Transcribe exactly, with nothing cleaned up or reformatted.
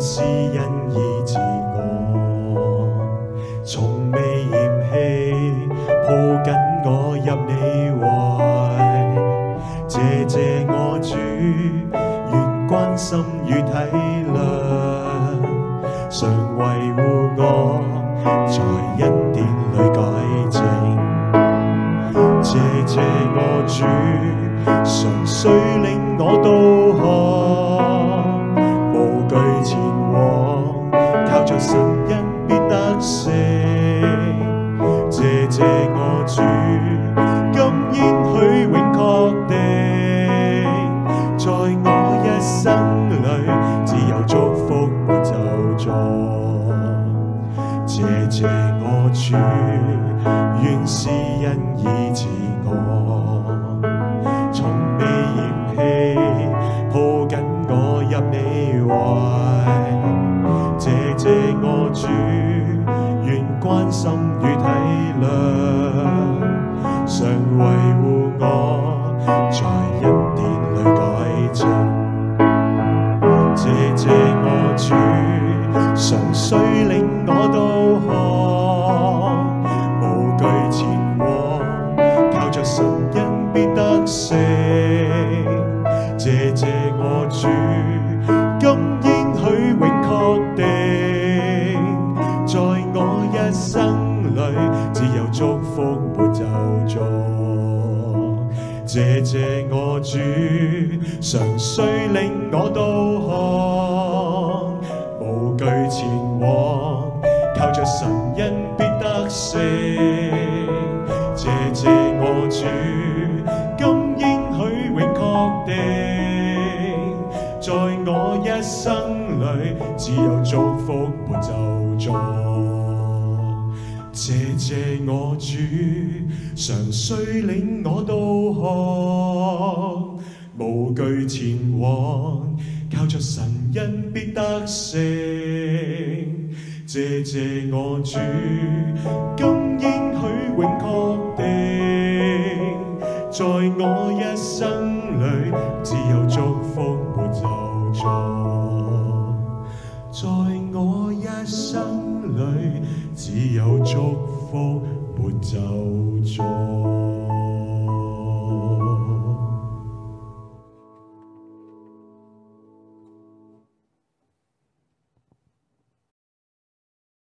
是因醫治我，從未嫌棄，抱緊我入你懷。謝謝我主，願關心與體諒，常維護我，在恩典裏改正。謝謝我主，常雖令我導航，無懼前往，靠着神恩必得勝。謝謝我主，今應許永確定，在我一生裏只有祝福沒咒詛。謝謝我主，願是因醫治我，從未嫌棄，抱緊我入你懷。謝謝我主，願關心與體諒，常維護我，在恩典裏改正。謝謝我主，常雖令我導航，無懼前往，靠着神恩必得勝。謝謝我主，今應許永確定，在我一生裏只有祝福沒咒詛。謝謝我主，常雖令我導航，無懼前往，靠着神恩必得勝。謝謝我主，今應許永確定，在我一生裏只有祝福沒咒詛。謝謝我主，常雖領我導航，無懼前往，靠着神恩必得勝。謝謝我主，今應許永確定，在我一生裏只有祝福沒咒詛。在我一生裏只有祝福沒咒詛。